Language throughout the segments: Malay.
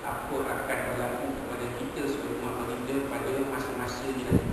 apa akan berlaku kepada kita sebagai umat manusia pada masa-masa ni nanti.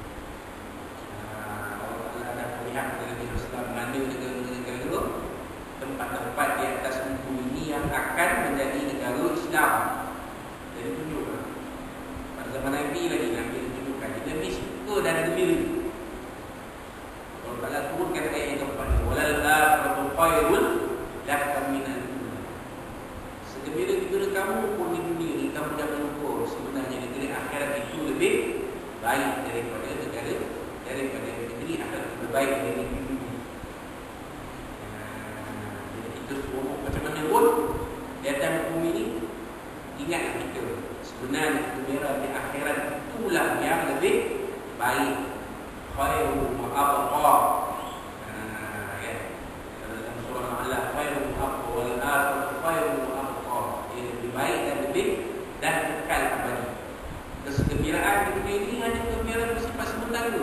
Allah Ta'ala dah melihat kepada Nabi SAW mana negara-negara tempat-tempat di atas bumi ini yang akan menjadi negara Islam. Jadi tunjuklah pada zaman Nabi lagi Nabi tunjukkan Nabi suka dan gembira. Allah Ta'ala turunkan ayat yang keempat, walal akhiratu khairun laka minal ula. Segembira-gembira kamu pun di dunia ni, kamu jangan lupa sebenarnya negeri akhirat itu lebih baik daripada negeri akhirat lebih baik dari negeri dunia. Jadi kita semua macam mana pun di atas bumi ini, ingatlah kita sebenarnya gembira di akhirat itulah yang lebih baik. Khairul mu'abqa. Dalam surah Al-Alaq, khairul mu'abqa wal akhiratu khairul mu'abqa. Ia lebih baik dan lebih dan kekal abadi. Kegembiraan di dunia ini hanya kegembiraan bersifat sementara.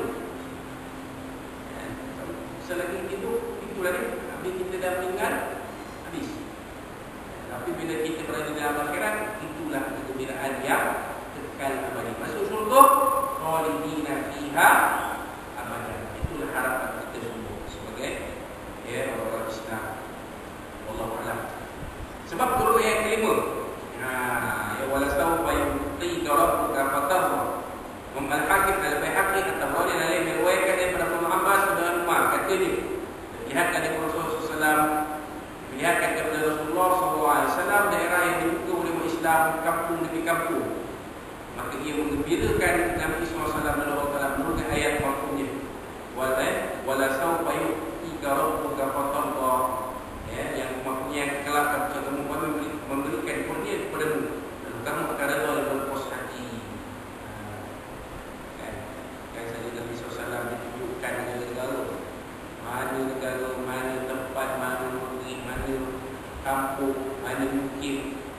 Selagi hidup, itulah dia. Habis kita dah meninggal, habis. Tapi bila kita berada dalam akhirat, itulah kegembiraan yang kekal abadi. Masuk syurga, khalidina fiha abadan. Itulah harapan kita semua sebagai orang Islam. Wallahu a'lam. Sebab turun ayat kelima. Ya walasau fayu'tika rabbuka fatahwa. Al Hakim Al-Baihaqi At-Tabrani lain meriwayatkan daripada Ibnu Abbas dan Umar, kata dia, lihatkan dari Rasulullah SAW, lihatkan kepada Rasulullah SAW daerah yang dibuka oleh umat Islam, kampung demi kampung. Maka dia menggembirakan Nabi SAW dan Allah Ta'ala menurunkan ayat maksudnya, walasau fayu'tika rabbuka fatahwa, yang maksudnya yang kelak kamu memberikan kurnia kepadamu, lalu kamu akan redha dan berpuas hati. Kan saja Nabi SAW ditunjukkan negara-negara, mana tempat, mana negeri, mana kampung, mana bukit.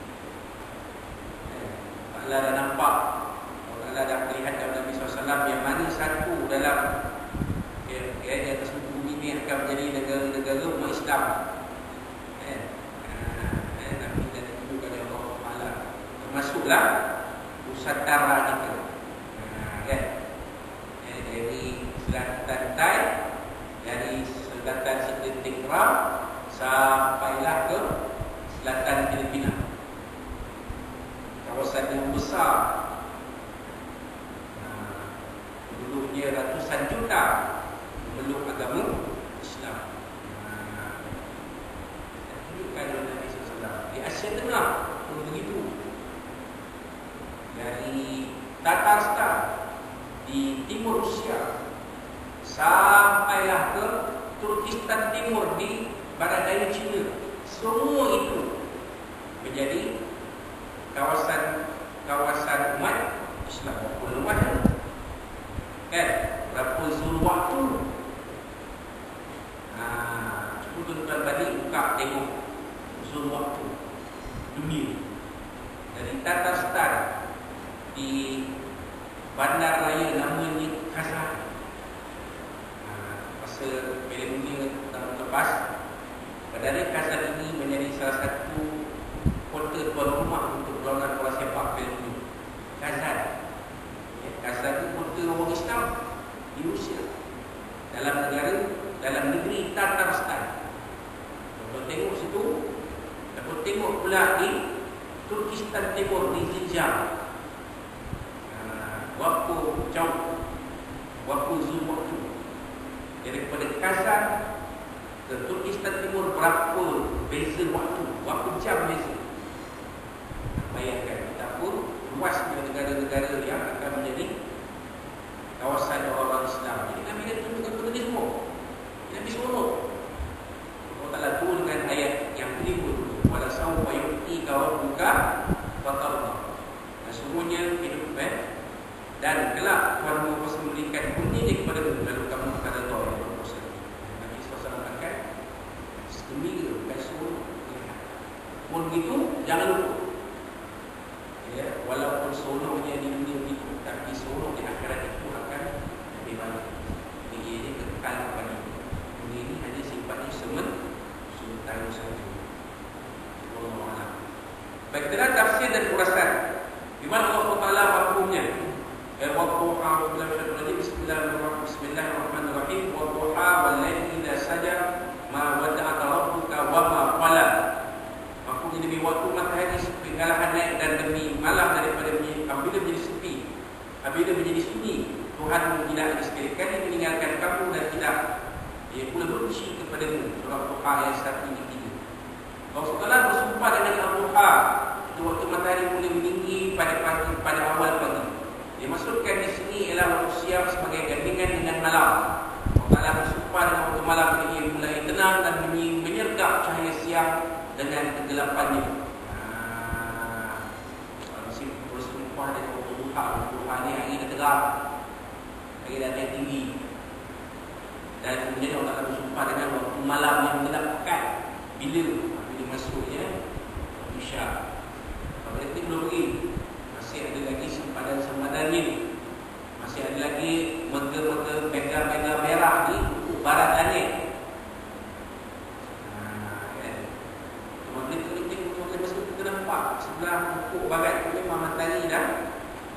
Allah dah nampak, Allah dah melihat Nabi SAW yang mana satu dalam di atas bumi ini akan menjadi negara-negara umat Islam. Nabi dah ditunjukkan oleh Allah Ta'ala, termasuklah Nusantara kita. Dari selatan Thai, dari selatan seketik Ram sampailah ke selatan Filipina. Kawasan yang besar, penduduknya ratusan juta, memeluk agama Islam. Tunjukkan oleh Nabi SAW. Di Asia Tengah pun begitu. Dari Tatarstan di timur Rusia sampailah ke Turkistan Timur di barat daya China. Semua itu menjadi kawasan umat Islam. Berapa luasnya? Kan? Berapa zul waktu? Cuba tuan-tuan balik buka tengok zul waktu dunia. Dari Tatarstan di bandar raya namanya Kazan. Masa Piala Dunia tahun lepas, bandar Kazan ini menjadi salah satu kota tuan rumah untuk perlawanan bola sepak Piala Dunia. Kazan. Kazan itu kota orang Islam di Rusia. Dalam negeri Tatarstan. Kalau tengok situ, kalau tengok pula di Turkistan Timur di Xinjiang. Berapa jauh, berapa zoom waktu daripada Kazan ke Turkistan Timur, berapa beza waktu, berapa jam beza. Bayangkan betapa luasnya negara-negara yang akan menjadi kawasan orang Islam. Jadi Nabi dah tunjukkan kepada dia semua. Nabi seronok. Allah Ta'ala turun dengan ayat yang kelima, walasau fayu'tika rabbuka fatahwa. Dan semuanya hidup dan kelak Tuhan pasti memberikan kurnia kepada-Mu, lalu kamu akan redha dan berpuas hati. Nabi SAW akan gembira, bukan seronok. Pun begitu, jangan lupa, walaupun seronoknya di dunia itu, tapi seronok di akhirat itu akan lebih baik. Jadi ini kekal kepada dunia ini hanya sifatnya sementara saja. Wallahu a'lam. Baik, kita tafsir dan urasan. Di mana Allah Taala mafhumnya? Wadduha bismillahirrahmanirrahim. Wadduha wal laili idza saja ma wada'aka rabbuka wa ma qala. Mafhumnya demi waktu matahari perlahan naik dan demi malam daripada apabila menjadi sepi, apabila menjadi sunyi, Tuhan tidak sekali kali meninggalkan kamu dan tidak Ia pula berfirman kepadamu. Surah Duha ayat 1 hingga 3. Allah Taala bersumpah dengan Al-Duha, itu waktu matahari mulai meninggi pada pagi, pada awal pagi. Dia maksudkan di sini ialah waktu siang sebagai gandingan dengan malam. Allah Taala bersumpah dengan waktu malam ini mulai tenang dan menyergap cahaya siang dengan kegelapannya. Masih bersumpah dengan waktu Duha. Duha ni hari dah terang, hari dah naik tinggi. Dan kemudian Allah Taala bersumpah dengan waktu malam yang gelap pekat. Bila masuknya Isya. Berarti belum pergi. Masih ada lagi sempadan ni. Masih ada lagi mega-mega bega merah ni untuk barat langit. Kemudian kita masuk kita nampak sebelah ufuk barat tu memang matahari dah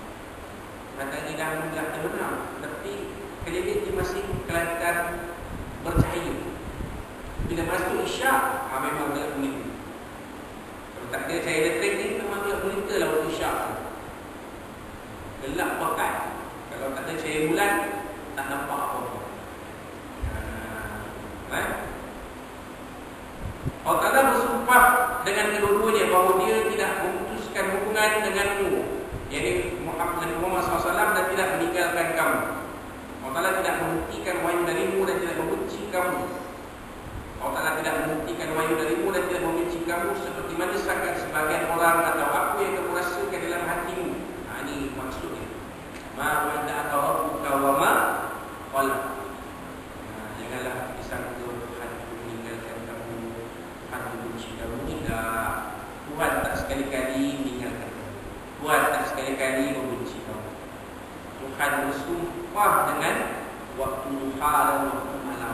terbenam. Tapi keliling dia masih kelihatan bercahaya. Bila masuk Isya, memang gelap gulita. Kalau tak ada cahaya elektrik ni, memang gelap gulita lah waktu Isya. Gelap pekat. Kalau tak ada cahaya bulan, tak nampak apa-apa. Allah Ta'ala bersumpah dengan kedua-duanya bahawa dia tidak memutuskan hubungan denganmu, yakni Muhammad SAW, dan tidak meninggalkan kamu. Allah Ta'ala tidak menghentikan wahyu darimu dan tidak membenci kamu. Allah Ta'ala tidak menghentikan wahyu darimu dan tidak membenci kamu seperti mana sangat sebagian orang atau apa yang kamu rasakan dalam hatimu. Ini maksudnya. Ma wada'aka rabbuka wa ma qala. Janganlah disangka Tuhan meninggalkan kamu, Tuhan membenci kamu. Tidak. Tuhan tak sekali-kali meninggalkan kamu. Tuhan tak sekali-kali membenci kamu. Tuhan bersumpah dengan waktu duha dan waktu malam.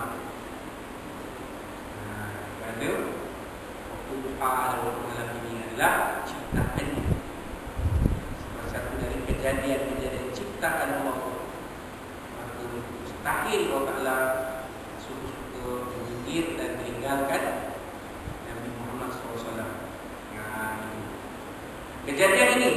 Kerana waktu duha dan waktu malam ini adalah ciptaannya. Salah satu dari kejadian-kejadian ciptaan Allah. Maka mustahil Allah Ta'ala suka-suka menyindir dan meninggalkan Nabi Muhammad SAW. Kejadian ini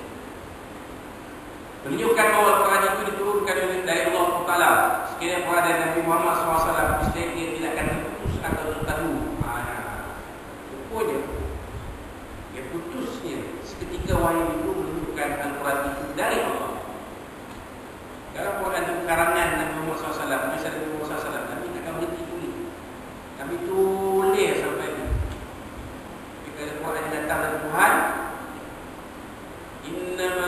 menunjukkan bahawa Al-Quran itu diturunkan dari Allah Ta'ala. Sekiranya kepada Nabi Muhammad SAW, mestinya dia tidak akan terputus atau tertadu. Rupanya dia putusnya seketika wahyu itu menunjukkan Al-Quran itu dari Allah. Kalau Quran itu karangan Nabi Muhammad SAW, Nabi Muhammad SAW, Nabi tak akan berhenti tulis. Nabi tulis sampai ini. Jika Al-Quran datang dari Tuhan, innama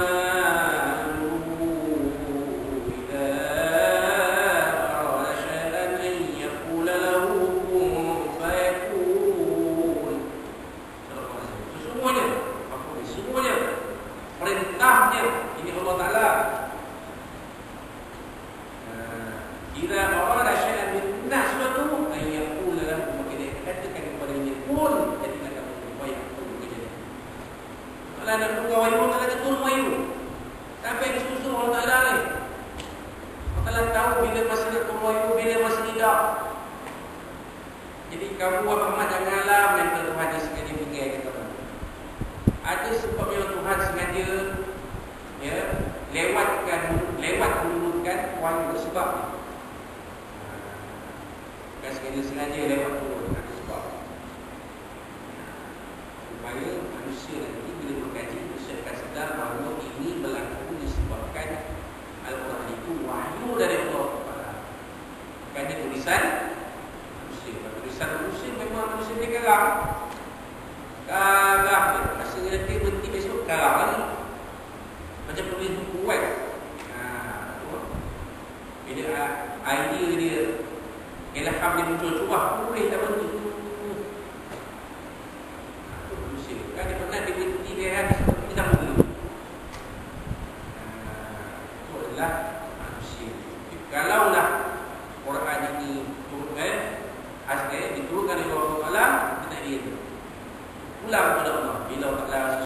idea dia, ilham dia muncul, cuba boleh tak berhenti. Itu manusia. Kan dia pernah dia berhenti dia habis.